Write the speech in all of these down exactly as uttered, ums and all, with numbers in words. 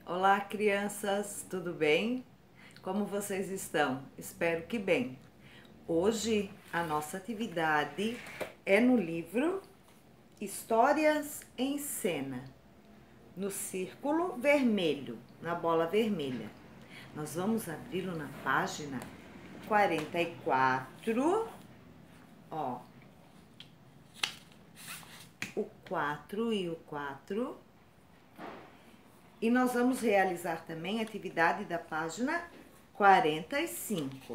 Olá, crianças, tudo bem? Como vocês estão? Espero que bem. Hoje a nossa atividade é no livro Histórias em Cena, no círculo vermelho, na bola vermelha. Nós vamos abri-lo na página quarenta e quatro, ó, o quatro e o quatro. E nós vamos realizar também a atividade da página quarenta e cinco.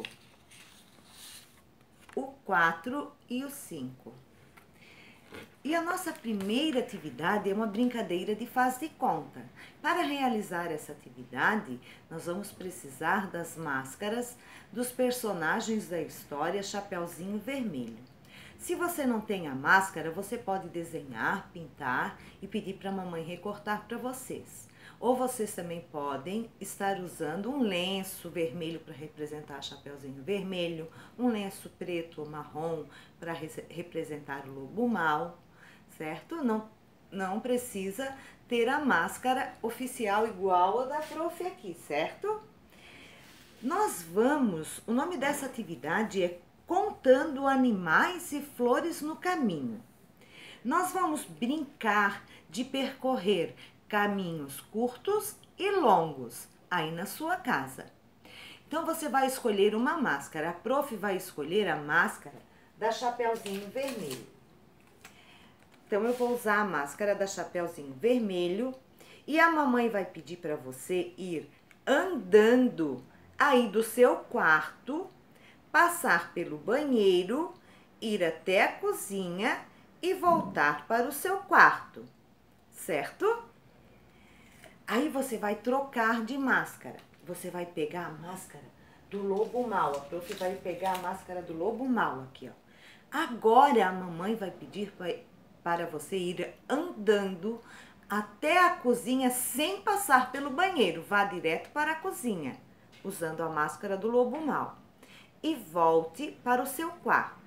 O quatro e o cinco. E a nossa primeira atividade é uma brincadeira de faz de conta. Para realizar essa atividade, nós vamos precisar das máscaras dos personagens da história Chapeuzinho Vermelho. Se você não tem a máscara, você pode desenhar, pintar e pedir para a mamãe recortar para vocês. Ou vocês também podem estar usando um lenço vermelho para representar Chapeuzinho Vermelho, um lenço preto ou marrom para representar o lobo mau, certo? Não, não precisa ter a máscara oficial igual a da prof aqui, certo? Nós vamos, o nome dessa atividade é Contando Animais e Flores no Caminho. Nós vamos brincar de percorrer caminhos curtos e longos aí na sua casa. Então você vai escolher uma máscara. A prof vai escolher a máscara da Chapeuzinho Vermelho. Então eu vou usar a máscara da Chapeuzinho Vermelho e a mamãe vai pedir para você ir andando aí do seu quarto, passar pelo banheiro, ir até a cozinha e voltar para o seu quarto, certo? Aí você vai trocar de máscara. Você vai pegar a máscara do lobo mau. A prof vai pegar a máscara do lobo mau aqui, ó. Agora a mamãe vai pedir para você ir andando até a cozinha sem passar pelo banheiro. Vá direto para a cozinha, usando a máscara do lobo mau. E volte para o seu quarto.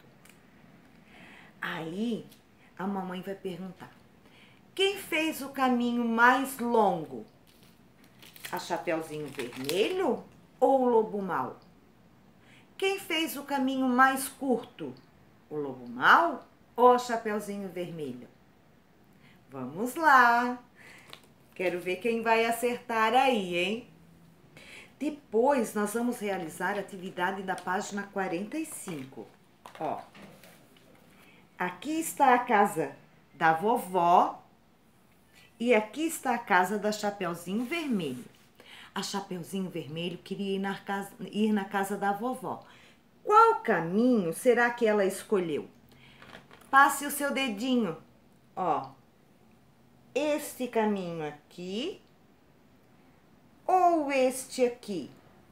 Aí a mamãe vai perguntar: quem fez o caminho mais longo? A Chapeuzinho Vermelho ou o lobo mau? Quem fez o caminho mais curto? O lobo mau ou a Chapeuzinho Vermelho? Vamos lá. Quero ver quem vai acertar aí, hein? Depois nós vamos realizar a atividade da página quarenta e cinco. Ó. Aqui está a casa da vovó e aqui está a casa da Chapeuzinho Vermelho. A Chapeuzinho Vermelho queria ir na casa, ir na casa da vovó. Qual caminho será que ela escolheu? Passe o seu dedinho, ó. Este caminho aqui ou este aqui?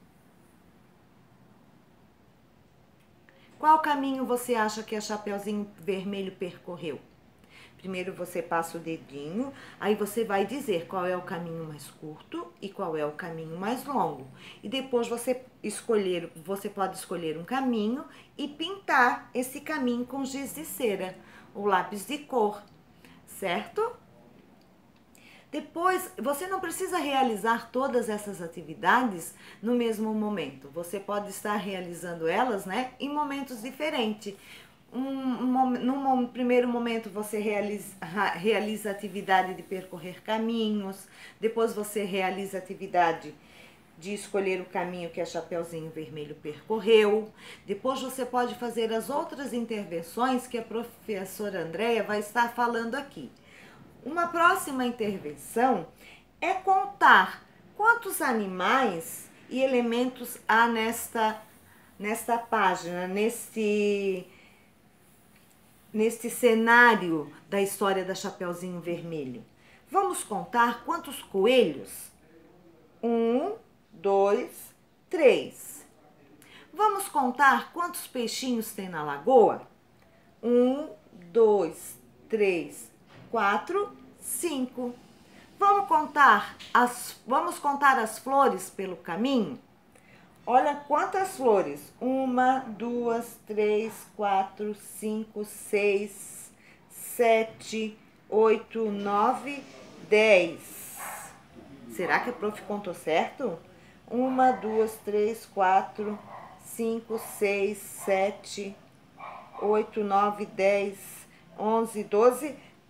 Qual caminho você acha que a Chapeuzinho Vermelho percorreu? Primeiro você passa o dedinho, aí você vai dizer qual é o caminho mais curto e qual é o caminho mais longo. E depois você escolher, você pode escolher um caminho e pintar esse caminho com giz de cera, ou lápis de cor, certo? Depois, você não precisa realizar todas essas atividades no mesmo momento. Você pode estar realizando elas, né, em momentos diferentes. Um, um, num primeiro momento você realiza, realiza a atividade de percorrer caminhos, depois você realiza a atividade de escolher o caminho que a Chapeuzinho Vermelho percorreu. Depois você pode fazer as outras intervenções que a professora Andréia vai estar falando aqui. Uma próxima intervenção é contar quantos animais e elementos há nesta, nesta página, neste... neste cenário da história da Chapeuzinho Vermelho. Vamos contar quantos coelhos? Um, dois, três. Vamos contar quantos peixinhos tem na lagoa? Um, dois, três, quatro, cinco. Vamos contar as, vamos contar as flores pelo caminho? Olha quantas flores. Uma, duas, três, quatro, cinco, seis, sete, oito, nove, dez. Será que a prof contou certo? Uma, duas, três, quatro, cinco, seis, sete, oito, nove, dez, onze, doze,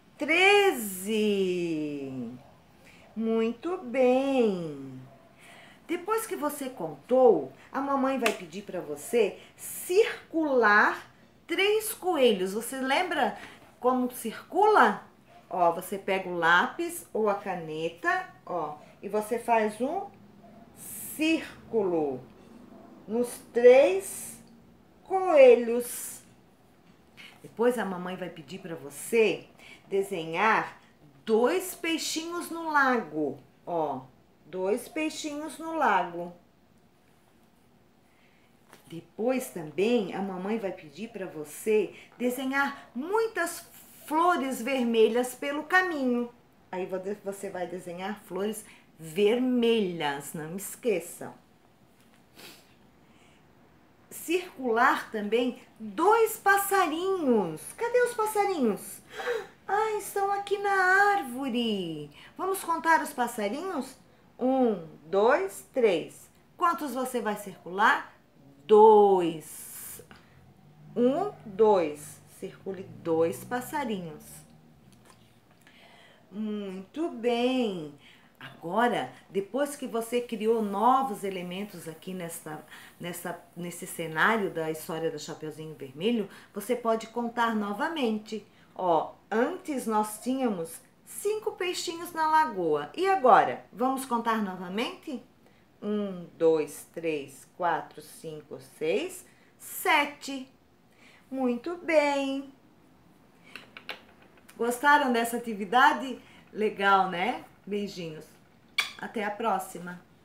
treze. Muito bem. Depois que você contou, a mamãe vai pedir para você circular três coelhos. Você lembra como circula? Ó, você pega o lápis ou a caneta, ó, e você faz um círculo nos três coelhos. Depois a mamãe vai pedir para você desenhar dois peixinhos no lago, ó, dois peixinhos no lago. Depois também a mamãe vai pedir para você desenhar muitas flores vermelhas pelo caminho. Aí você vai desenhar flores vermelhas, não esqueçam. Circular também dois passarinhos. Cadê os passarinhos? Ah, estão aqui na árvore. Vamos contar os passarinhos? Um, dois, três. Quantos você vai circular? Dois. Um, dois. Circule dois passarinhos. Muito bem. Agora, depois que você criou novos elementos aqui nessa, nessa, nesse cenário da história do Chapeuzinho Vermelho, você pode contar novamente. Ó, antes nós tínhamos cinco peixinhos na lagoa. E agora? Vamos contar novamente? Um, dois, três, quatro, cinco, seis, sete. Muito bem. Gostaram dessa atividade? Legal, né? Beijinhos. Até a próxima.